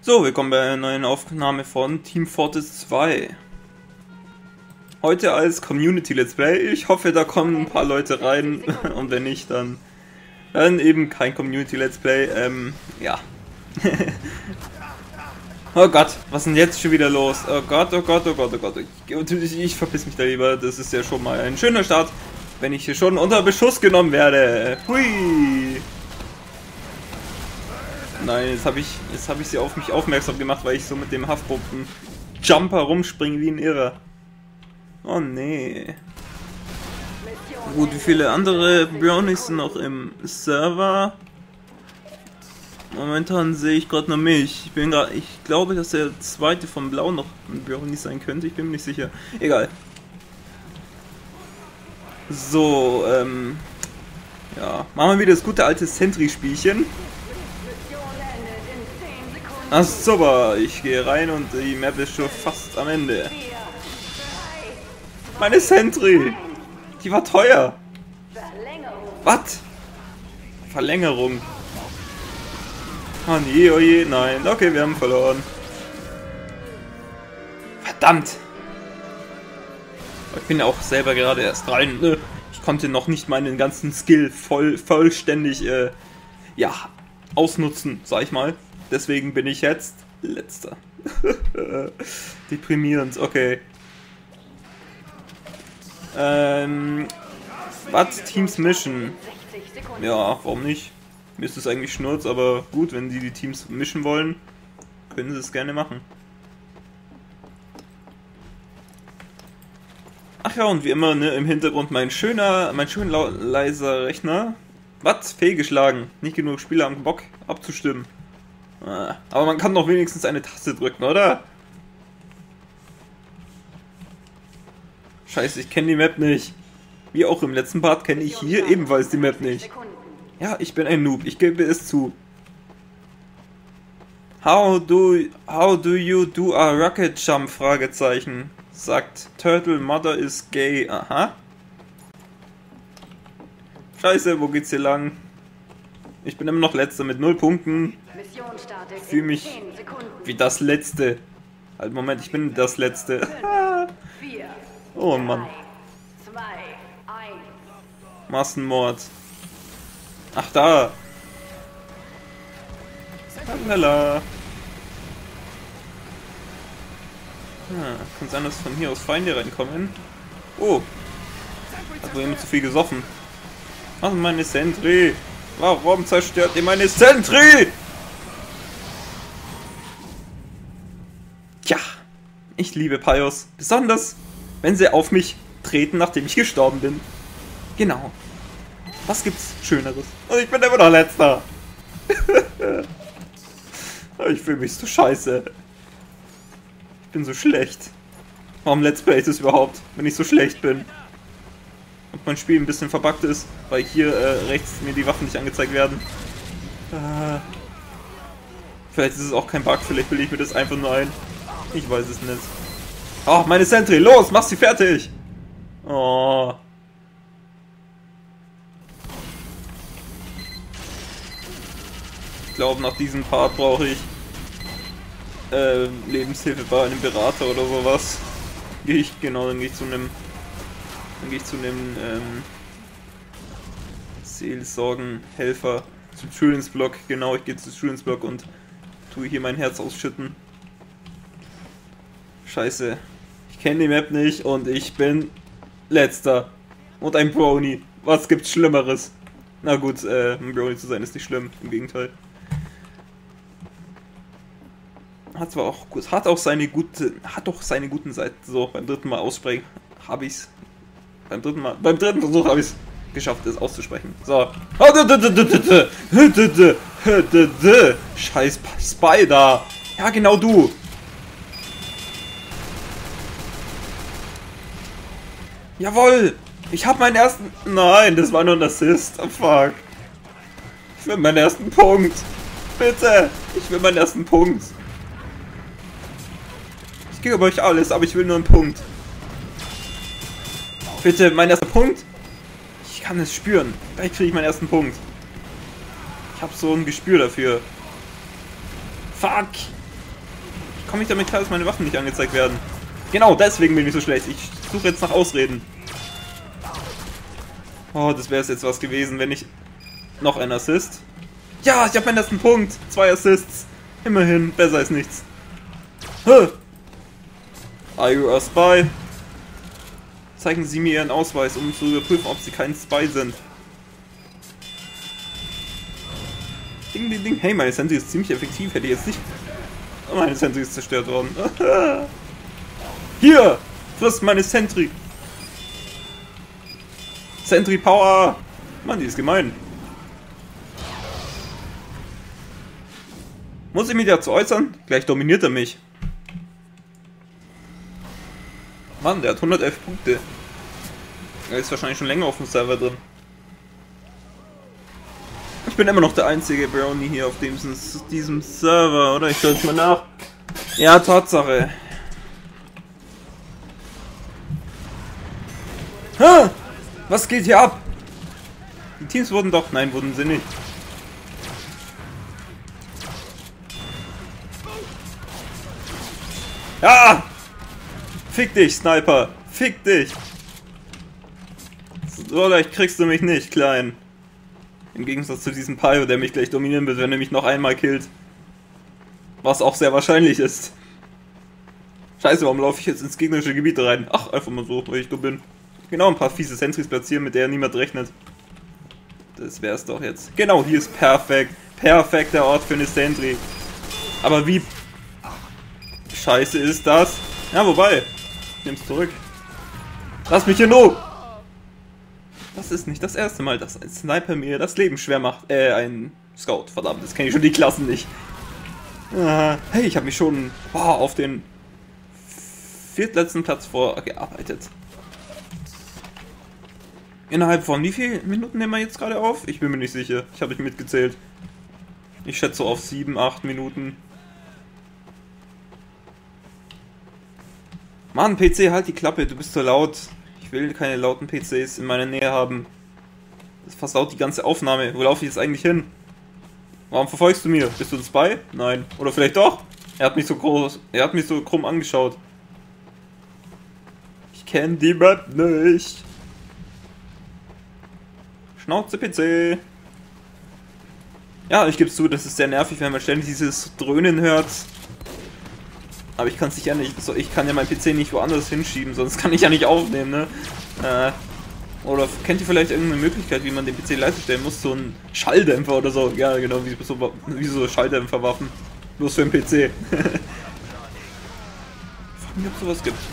So, willkommen bei einer neuen Aufnahme von Team Fortress 2. Heute als Community Let's Play. Ich hoffe, da kommen ein paar Leute rein und wenn nicht, dann eben kein Community Let's Play. Ja. Oh Gott, was ist denn jetzt schon wieder los? Oh Gott, oh Gott, oh Gott, oh Gott. Ich verpiss mich da lieber. Das ist ja schon mal ein schöner Start, wenn ich hier schon unter Beschuss genommen werde. Hui! Nein, jetzt hab ich sie auf mich aufmerksam gemacht, weil ich so mit dem Haftpumpen-Jumper rumspringe wie ein Irrer. Oh nee. Gut, wie viele andere Brownies sind noch im Server? Momentan sehe ich gerade nur mich. Ich glaube, dass der zweite von Blau noch ein Brownie sein könnte. Ich bin mir nicht sicher. Egal. So, ja. Machen wir wieder das gute alte Sentry-Spielchen. Ach super, ich gehe rein und die Map ist schon fast am Ende. Meine Sentry! Die war teuer! Was? Verlängerung. Oh nee, oh je, nein. Okay, wir haben verloren. Verdammt! Ich bin ja auch selber gerade erst rein. Ich konnte noch nicht meinen ganzen Skill vollständig ja, ausnutzen, sag ich mal. Deswegen bin ich jetzt letzter. Deprimierend, okay. Was? Teams Mission? Ja, warum nicht? Mir ist es eigentlich Schnurz, aber gut, wenn die Teams mischen wollen, können sie es gerne machen. Ach ja, und wie immer, ne, im Hintergrund mein schön leiser Rechner. Was? Fehlgeschlagen. Nicht genug Spieler haben Bock abzustimmen. Aber man kann doch wenigstens eine Taste drücken, oder? Scheiße, ich kenne die Map nicht. Wie auch im letzten Part kenne ich hier ebenfalls die Map nicht. Ja, ich bin ein Noob, ich gebe es zu. How do you do a rocket jump? Fragezeichen. Sagt Turtle Mother is gay. Aha. Scheiße, wo geht's hier lang? Ich bin immer noch letzter mit 0 Punkten. Ich fühle mich wie das Letzte. Halt, Moment, ich bin das Letzte. Oh Mann. Massenmord. Ach, da. Lala. Kann sein, dass von hier aus Feinde reinkommen. Oh. Hat wohl jemand zu viel gesoffen. Ach, meine Sentry. Warum zerstört ihr meine Sentry? Tja, ich liebe Pios. Besonders, wenn sie auf mich treten, nachdem ich gestorben bin. Genau. Was gibt's Schöneres? Und ich bin immer noch Letzter. Ich fühle mich so scheiße. Ich bin so schlecht. Warum Let's Play ist überhaupt, wenn ich so schlecht bin? Und mein Spiel ein bisschen verbuggt ist, weil hier rechts mir die Waffen nicht angezeigt werden. Vielleicht ist es auch kein Bug, vielleicht bilde ich mir das einfach nur ein. Ich weiß es nicht. Oh, meine Sentry, los, mach sie fertig! Oh. Ich glaube, nach diesem Part brauche ich Lebenshilfe bei einem Berater oder sowas. Dann gehe ich zu einem Seelsorgenhelfer, zum Schulensblock. Genau, ich gehe zum Schulensblock und tue hier mein Herz ausschütten. Scheiße, ich kenne die Map nicht und ich bin Letzter. Und ein Brownie. Was gibt's Schlimmeres? Na gut, ein Brownie zu sein ist nicht schlimm, im Gegenteil. Hat zwar auch gut, hat auch seine guten Seiten. So, beim dritten Mal aussprechen habe ich's. Beim dritten Versuch habe ich es geschafft, es auszusprechen. So. Scheiß Spider. Ja, genau du. Jawohl. Ich habe meinen ersten... Nein, das war nur ein Assist. Oh, fuck. Ich will meinen ersten Punkt. Bitte. Ich will meinen ersten Punkt. Ich gebe euch alles, aber ich will nur einen Punkt. Bitte, mein erster Punkt. Ich kann es spüren. Gleich kriege ich meinen ersten Punkt. Ich habe so ein Gespür dafür. Fuck. komme ich damit klar, dass meine Waffen nicht angezeigt werden? Genau, deswegen bin ich so schlecht. Ich suche jetzt nach Ausreden. Oh, das wäre jetzt was gewesen, wenn ich... Noch ein Assist. Ja, ich habe meinen ersten Punkt. 2 Assists. Immerhin, besser als nichts. Huh. Are you a spy? Zeigen Sie mir Ihren Ausweis, um zu überprüfen, ob Sie kein Spy sind. Ding, ding, ding. Hey, meine Sentry ist ziemlich effektiv. Hätte ich jetzt nicht... Oh, meine Sentry ist zerstört worden. Hier! Frisst meine Sentry! Sentry Power! Mann, die ist gemein. Muss ich mich dazu äußern? Gleich dominiert er mich. Mann, der hat 111 Punkte. Er ist wahrscheinlich schon länger auf dem Server drin. Ich bin immer noch der einzige Brownie hier auf diesem Server, oder? Ich schaue jetzt mal nach. Ja, Tatsache. Ha! Was geht hier ab? Die Teams wurden doch... Nein, wurden sie nicht. Ja! Fick dich, Sniper! Fick dich! So leicht kriegst du mich nicht, Klein. Im Gegensatz zu diesem Pyro, der mich gleich dominieren wird, wenn er mich noch einmal killt. Was auch sehr wahrscheinlich ist. Scheiße, warum laufe ich jetzt ins gegnerische Gebiet rein? Ach, einfach mal so, weil ich dumm bin. Genau, ein paar fiese Sentries platzieren, mit der niemand rechnet. Das wär's doch jetzt. Genau, hier ist perfekt. Perfekter Ort für eine Sentry. Aber wie scheiße ist das? Ja, wobei. Ich nehm's zurück. Lass mich hier nur! Das ist nicht das erste Mal, dass ein Sniper mir das Leben schwer macht. Ein Scout, verdammt, das kenne ich schon die Klassen nicht. Hey, ich habe mich schon auf den viertletzten Platz vorgearbeitet. Innerhalb von wie vielen Minuten nehmen wir jetzt gerade auf? Ich bin mir nicht sicher. Ich habe nicht mitgezählt. Ich schätze so auf 7, 8 Minuten. Mann, PC, halt die Klappe, du bist so laut. Ich will keine lauten PCs in meiner Nähe haben. Das versaut die ganze Aufnahme. Wo laufe ich jetzt eigentlich hin? Warum verfolgst du mir? Bist du ein Spy? Nein. Oder vielleicht doch? Er hat mich so krumm angeschaut. Ich kenne die Map nicht. Schnauze PC. Ja, ich gebe zu, das ist sehr nervig, wenn man ständig dieses Dröhnen hört. Aber ich kann es ja nicht, ich kann ja meinen PC nicht woanders hinschieben, sonst kann ich ja nicht aufnehmen, ne? Oder kennt ihr vielleicht irgendeine Möglichkeit, wie man den PC leise stellen muss? So ein Schalldämpfer oder so. Ja, genau, wie so Schalldämpferwaffen. Bloß für den PC. Ich frage mich, ob es sowas gibt.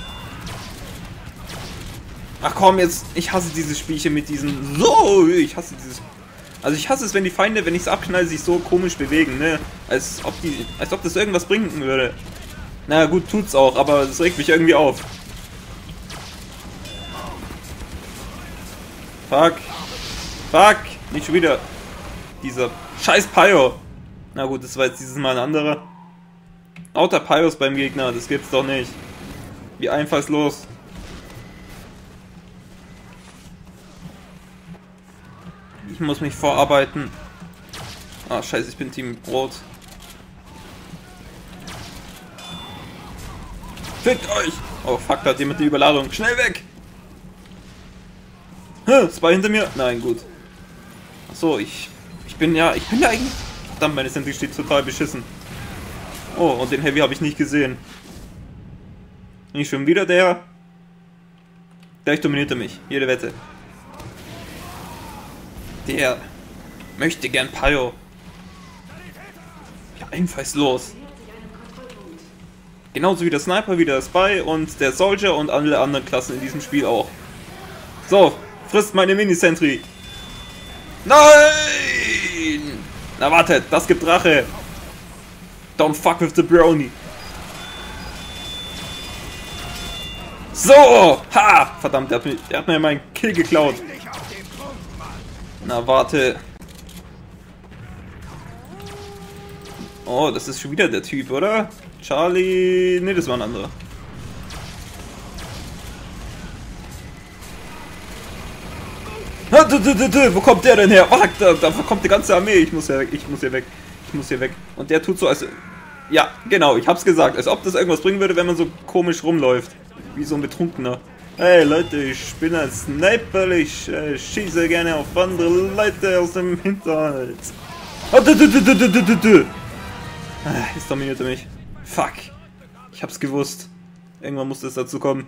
Ach komm, jetzt, ich hasse dieses Spielchen mit diesen... So, ich hasse dieses... Also ich hasse es, wenn die Feinde, wenn ich es abknalle, sich so komisch bewegen, ne? Als ob das irgendwas bringen würde. Na gut, tut's auch, aber es regt mich irgendwie auf. Fuck. Fuck. Nicht schon wieder. Dieser scheiß Pyro. Na gut, das war jetzt dieses Mal ein anderer. Lauter Pyros beim Gegner, das gibt's doch nicht. Wie einfallslos. Ich muss mich vorarbeiten. Ah, scheiße, ich bin Team Rot. Fickt euch! Oh fuck, da hat jemand die Überladung. Schnell weg! Spy hinter mir? Nein, gut. Achso, ich bin ja eigentlich... Verdammt, meine Sentry steht total beschissen. Oh, und den Heavy habe ich nicht gesehen. Nicht schon wieder der? Gleich dominiert er mich. Jede Wette. Der möchte gern Pyro. Ja, einfallslos. Genauso wie der Sniper, wie der Spy und der Soldier und alle anderen Klassen in diesem Spiel auch. So, frisst meine Mini-Sentry. Nein! Na wartet, das gibt Rache. Don't fuck with the brownie. So! Ha! Verdammt, der hat mir meinen Kill geklaut. Na warte. Oh, das ist schon wieder der Typ, oder? Charlie... Ne, das war ein anderer. Wo kommt der denn her? Oh, da kommt die ganze Armee. Ich muss hier weg. Und der tut so, als... Ja, genau, ich hab's gesagt. Als ob das irgendwas bringen würde, wenn man so komisch rumläuft. Wie so ein Betrunkener. Hey Leute, ich bin ein Sniper, ich schieße gerne auf andere Leute aus dem Hinterhalt. Jetzt dominiert er mich. Fuck. Ich hab's gewusst. Irgendwann musste es dazu kommen.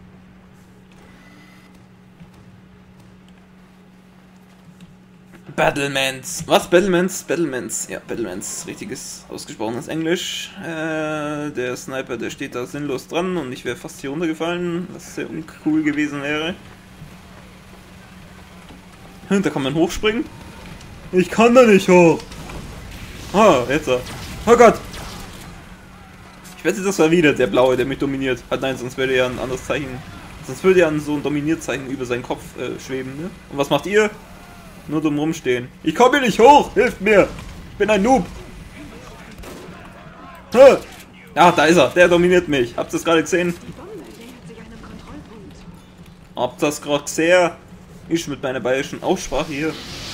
Battlements. Was? Battlements? Battlements. Ja, Battlements. Richtiges, ausgesprochenes Englisch. Der Sniper, der steht da sinnlos dran und ich wäre fast hier runtergefallen, was sehr uncool gewesen wäre. Da kann man hochspringen. Ich kann da nicht hoch. Ah, jetzt. Oh Gott. Ich wette, das war wieder der Blaue, der mich dominiert. Nein, sonst würde er ein anderes Zeichen. Sonst würde er so ein Dominierzeichen über seinen Kopf schweben, ne? Und was macht ihr? Nur dumm rumstehen. Ich komme hier nicht hoch! Hilft mir! Ich bin ein Noob! Ja, da ist er. Der dominiert mich. Habt ihr das gerade gesehen? Habt ihr das gerade gesehen? Ich mit meiner bayerischen Aussprache hier.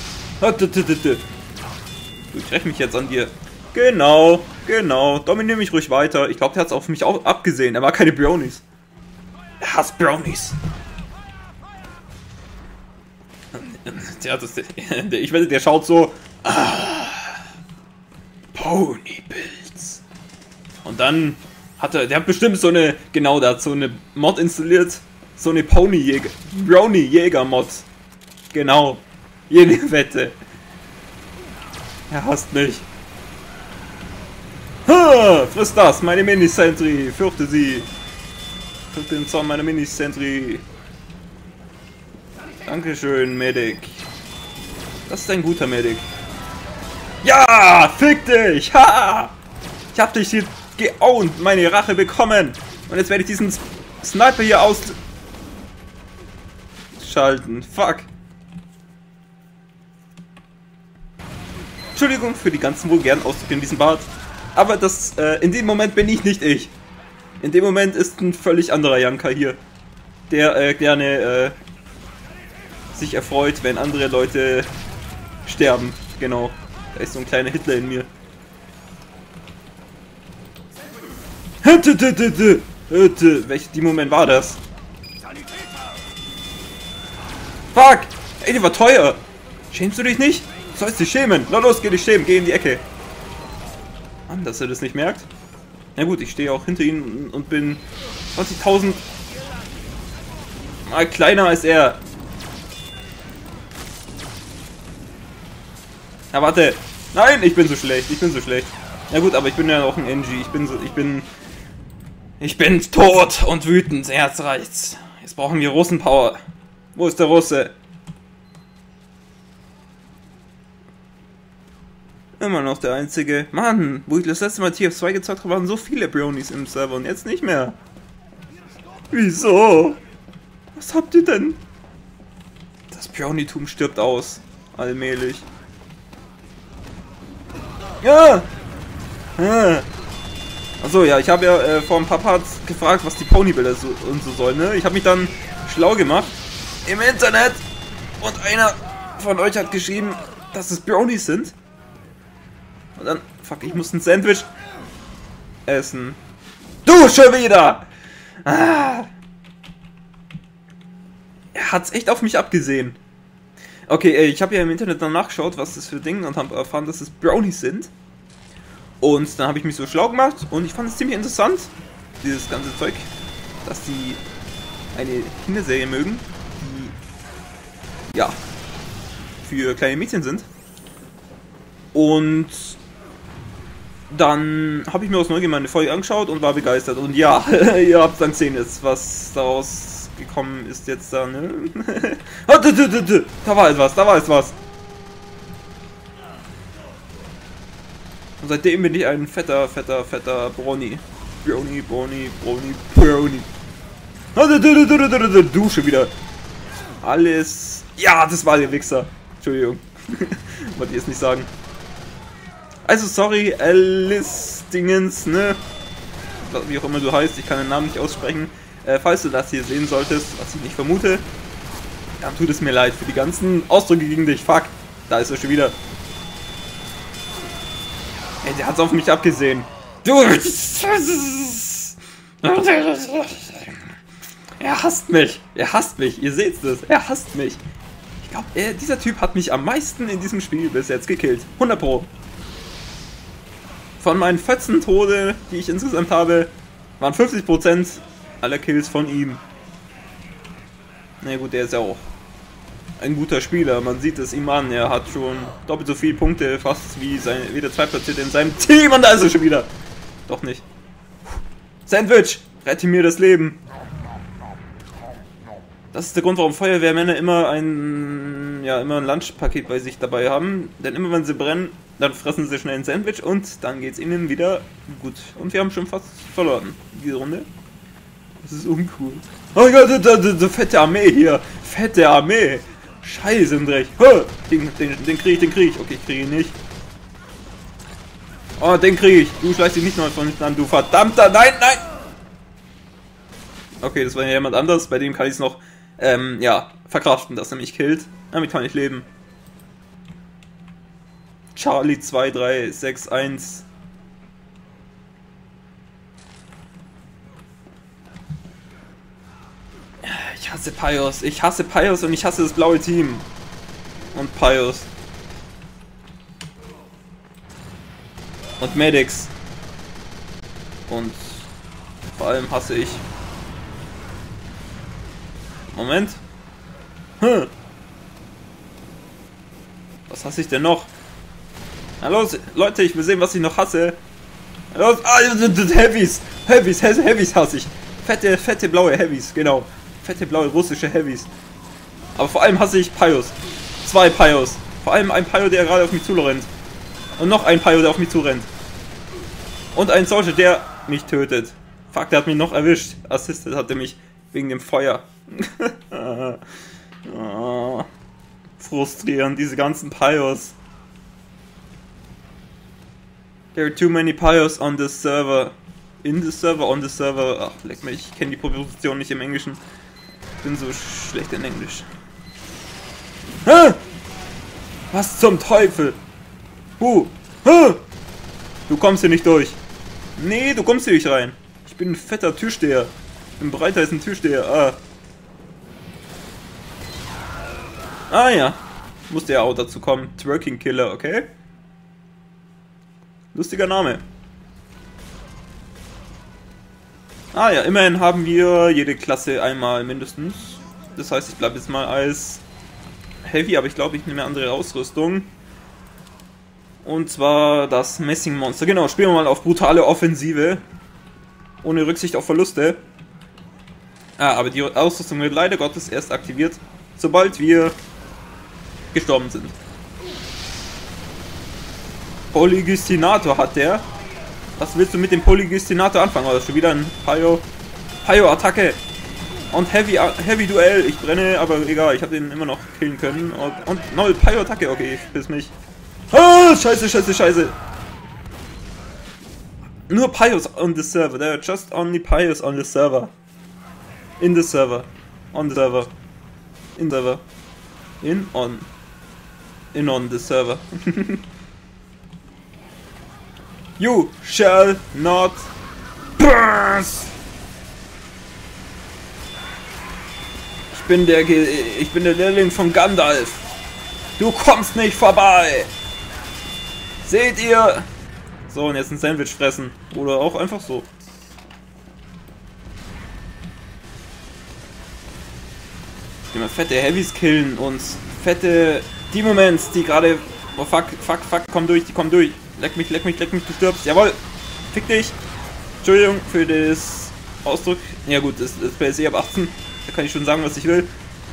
Ich räche mich jetzt an dir. Genau, genau. Dominier mich ruhig weiter. Ich glaube, der hat es auf mich auch abgesehen. Er war keine Brownies. Er hasst Brownies. Ich wette, der schaut so. Ponypilz. Und dann hat der hat bestimmt so eine, genau, der hat so eine Mod installiert. So eine Brownie-Jäger-Mod. Genau. Jede Wette. Er hasst mich. Ha, friss das, meine Mini-Sentry. Fürchte sie. Fürchte den Zorn meiner Mini-Sentry. Dankeschön, Medic. Das ist ein guter Medic. Ja, fick dich! Ha! Ich hab dich hier geowned, meine Rache bekommen. Und jetzt werde ich diesen Sniper hier ausschalten. Fuck. Entschuldigung für die ganzen vulgären Ausdrücke in diesem Bart. Aber das, in dem Moment bin ich nicht ich. In dem Moment ist ein völlig anderer Janka hier. Der, gerne, sich erfreut, wenn andere Leute sterben. Genau. Da ist so ein kleiner Hitler in mir. Welcher Moment war das? Fuck! Ey, die war teuer! Schämst du dich nicht? Du sollst dich schämen! Na los, geh dich schämen, geh in die Ecke! Mann, dass er das nicht merkt. Na gut, ich stehe auch hinter ihm und bin 20.000 mal kleiner als er. Na warte! Nein, ich bin so schlecht, ich bin so schlecht. Na gut, aber ich bin ja auch ein NG. Ich bin tot und wütend. Jetzt reicht's. Jetzt brauchen wir Russenpower. Wo ist der Russe? Immer noch der einzige. Mann, wo ich das letzte Mal TF2 gezockt habe, waren so viele Brownies im Server und jetzt nicht mehr. Wieso? Was habt ihr denn? Das Brownietum stirbt aus. Allmählich. Ja! Achso, ja, ich habe ja vor ein paar Parts gefragt, was die Ponybilder so sollen, ne? Ich habe mich dann schlau gemacht im Internet und einer von euch hat geschrieben, dass es Brownies sind. Und dann, fuck, ich muss ein Sandwich essen. Du schon wieder! Ah. Er hat's echt auf mich abgesehen. Okay, ich habe ja im Internet dann nachgeschaut, was das für Dinge und habe erfahren, dass es Brownies sind. Und dann habe ich mich so schlau gemacht und ich fand es ziemlich interessant, dieses ganze Zeug, dass die eine Kinderserie mögen, die, ja, für kleine Mädchen sind. Und dann habe ich mir aus Neugier meine Folge angeschaut und war begeistert. Und ja, ihr habt dann gesehen jetzt, was daraus gekommen ist jetzt da, ne? Da war etwas. Und seitdem bin ich ein fetter Brownie. Brownie. Dusche wieder. Alles. Ja, das war der Wichser. Entschuldigung. Wollte ich jetzt nicht sagen. Also, sorry, Alice Dingens, ne? Wie auch immer du heißt, ich kann den Namen nicht aussprechen. Falls du das hier sehen solltest, was ich nicht vermute, dann tut es mir leid für die ganzen Ausdrücke gegen dich. Fuck, da ist er schon wieder. Ey, der hat's auf mich abgesehen. Du... Er hasst mich. Er hasst mich. Ihr seht es. Er hasst mich. Ich glaube, dieser Typ hat mich am meisten in diesem Spiel bis jetzt gekillt. 100 Pro. Von meinen 14 Tode, die ich insgesamt habe, waren 50% aller Kills von ihm. Na gut, der ist ja auch ein guter Spieler. Man sieht es ihm an. Er hat schon doppelt so viele Punkte fast wie der Zweitplatzierte in seinem Team. Und da ist er schon wieder. Doch nicht. Sandwich, rette mir das Leben. Das ist der Grund, warum Feuerwehrmänner immer ein Lunchpaket bei sich dabei haben. Denn immer wenn sie brennen, dann fressen sie schnell ein Sandwich und dann geht es ihnen wieder gut. Und wir haben schon fast verloren, diese Runde. Das ist uncool. Oh Gott, die fette Armee hier. Fette Armee. Scheiße im Dreck. Den krieg ich. Okay, ich kriege ihn nicht. Oh, den kriege ich. Du schleichst dich nicht noch von hinten an, du verdammter. Nein. Okay, das war ja jemand anders. Bei dem kann ich es noch, verkraften, dass er mich killt. Damit kann ich leben. Charlie 2361. Ich hasse Pius. Ich hasse Pius und ich hasse das blaue Team. Und Pius. Und Medics. Und vor allem hasse ich. Moment. Was hasse ich denn noch? Na los, Leute, ich will sehen, was ich noch hasse. Na los, Heavies hasse ich. Fette blaue Heavies, genau. Fette blaue russische Heavies. Aber vor allem hasse ich Pius. 2 Pius. Vor allem ein Pio, der gerade auf mich zurennt. Und noch ein Pio, der auf mich zurennt. Und ein Soldier, der mich tötet. Fuck, der hat mich noch erwischt. Assisted hat er mich wegen dem Feuer. Oh, frustrierend, diese ganzen Pios. There are too many Pios on the server. In the server, on the server. Ach, leck mich, ich kenne die Präposition nicht im Englischen. Bin so schlecht in Englisch. Hä? Was zum Teufel? Hä? Du kommst hier nicht durch. Nee, du kommst hier nicht rein. Ich bin ein fetter Türsteher. Ich bin breiter als ein Türsteher. Ah ja. Musste ja auch dazu kommen. Twerking Killer, okay? Lustiger Name. Ah ja, immerhin haben wir jede Klasse einmal mindestens. Das heißt, ich bleibe jetzt mal als Heavy, aber ich glaube, ich nehme eine andere Ausrüstung. Und zwar das Messingmonster. Genau, spielen wir mal auf brutale Offensive. Ohne Rücksicht auf Verluste. Aber die Ausrüstung wird leider Gottes erst aktiviert, sobald wir gestorben sind. Polygystinator hat der. Was willst du mit dem Polygystinator anfangen? Oder schon wieder ein Pio-Attacke. Und Heavy Duell. Ich brenne, aber egal, ich habe den immer noch killen können. Und neue Pio-Attacke. Okay, ich piss mich. Ah, scheiße. Nur Pios on the server. There are just only Pios on the server. In the server. On the server. In server. In on the server. You shall not pass. Ich bin der Lehrling von Gandalf. Du kommst nicht vorbei. Seht ihr? So, und jetzt ein Sandwich fressen. Oder auch einfach so. Immer fette Heavys killen und fette Demoments, die gerade... Oh fuck, komm durch, die kommen durch. Leck mich, du stirbst. Jawohl, fick dich. Entschuldigung für das Ausdruck. Ja gut, das Play ist ab 18. Da kann ich schon sagen, was ich will.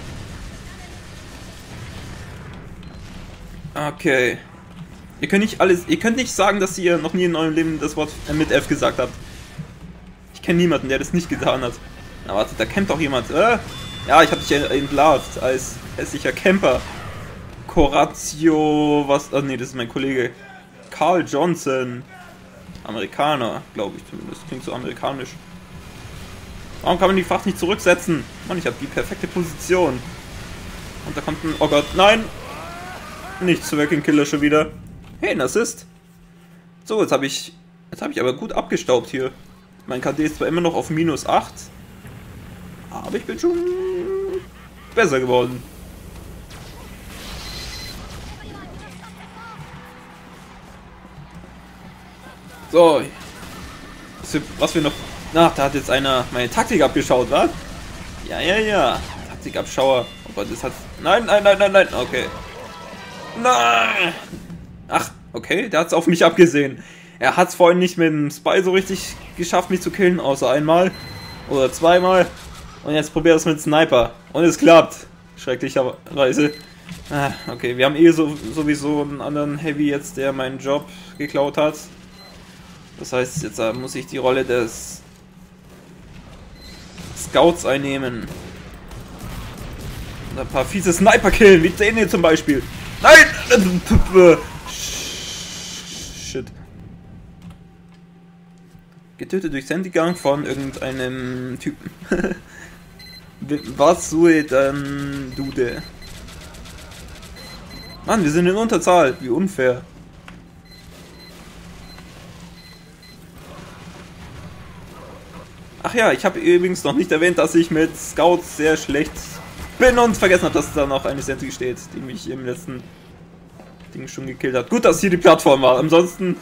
Okay. Ihr könnt nicht sagen, dass ihr noch nie in eurem Leben das Wort mit F gesagt habt. Ich kenne niemanden, der das nicht getan hat. Na warte, da campt doch jemand. Ja, ich habe dich entlarvt als hässlicher Camper. Corazio, was... Oh nee, das ist mein Kollege. Carl Johnson. Amerikaner, glaube ich zumindest. Klingt so amerikanisch. Warum kann man die Fracht nicht zurücksetzen? Mann, ich habe die perfekte Position. Und da kommt ein... Oh Gott, nein! Nicht Twerking Killer schon wieder. Hey, ein Assist. So, jetzt habe ich Jetzt habe ich aber gut abgestaubt hier. Mein KD ist zwar immer noch auf -8, aber ich bin schon besser geworden. So. Was wir noch... Ach, da hat jetzt einer meine Taktik abgeschaut, was? Ja, ja, ja. Taktikabschauer. Oh Gott, das hat... Nein, nein, nein, nein, nein. Okay. Nein! Ach, okay, der hat es auf mich abgesehen. Er hat es vorhin nicht mit dem Spy so richtig geschafft, mich zu killen, außer einmal oder zweimal. Und jetzt probiert er es mit Sniper. Und es klappt. Schrecklicherweise. Ah, okay, wir haben sowieso einen anderen Heavy jetzt, der meinen Job geklaut hat. Das heißt, jetzt muss ich die Rolle des Scouts einnehmen. Und ein paar fiese Sniper killen, wie den hier zum Beispiel. Nein! Shit. Getötet durch Sentigang von irgendeinem Typen. Was suche dann Dude? Mann, wir sind in Unterzahl. Wie unfair. Ach ja, ich habe übrigens noch nicht erwähnt, dass ich mit Scouts sehr schlecht bin und vergessen habe, dass da noch eine Sentry steht, die mich im letzten Ding schon gekillt hat. Gut, dass hier die Plattform war. Ansonsten...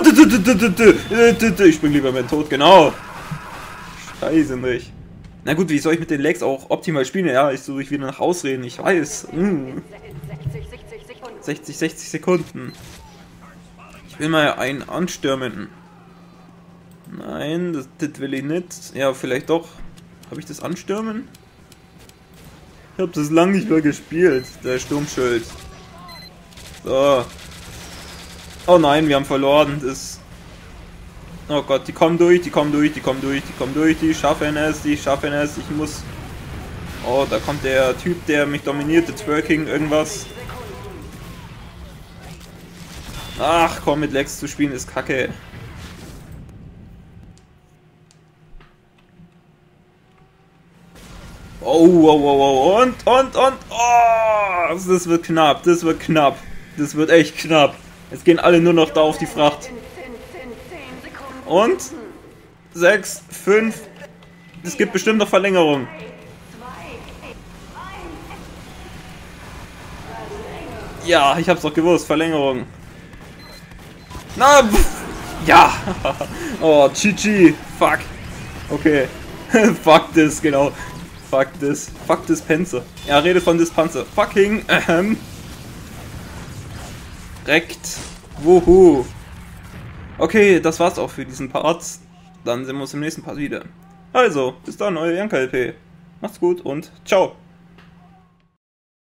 Ich spring lieber mit Tod, genau. Scheiße nicht. Na gut, wie soll ich mit den Legs auch optimal spielen? Ja, ich suche wieder nach Ausreden, ich weiß. 60 Sekunden. Ich will mal einen anstürmen. Nein, das will ich nicht. Ja, vielleicht doch. Habe ich das Anstürmen? Ich habe das lange nicht mehr gespielt, der Sturmschild. So. Oh nein, wir haben verloren. Das... Oh Gott, die kommen durch, die kommen durch, die kommen durch, die kommen durch, die schaffen es, die schaffen es. Ich muss... Oh, da kommt der Typ, der mich dominiert, der Twerking, irgendwas. Ach komm, mit Lex zu spielen ist kacke. Oh, und, oh, das wird knapp, das wird knapp, das wird echt knapp. Jetzt gehen alle nur noch da auf die Fracht. Und 6, 5, es gibt bestimmt noch Verlängerung. Ja, ich hab's doch gewusst, Verlängerung. Na, ja. Oh, GG, fuck. Okay, fuck this, genau. Fuck this Panzer. Er redet von this Panzer. Fucking, Rekt. Wuhu. Okay, das war's auch für diesen Part. Dann sehen wir uns im nächsten Part wieder. Also, bis dann, euer Janka LP. Macht's gut und ciao.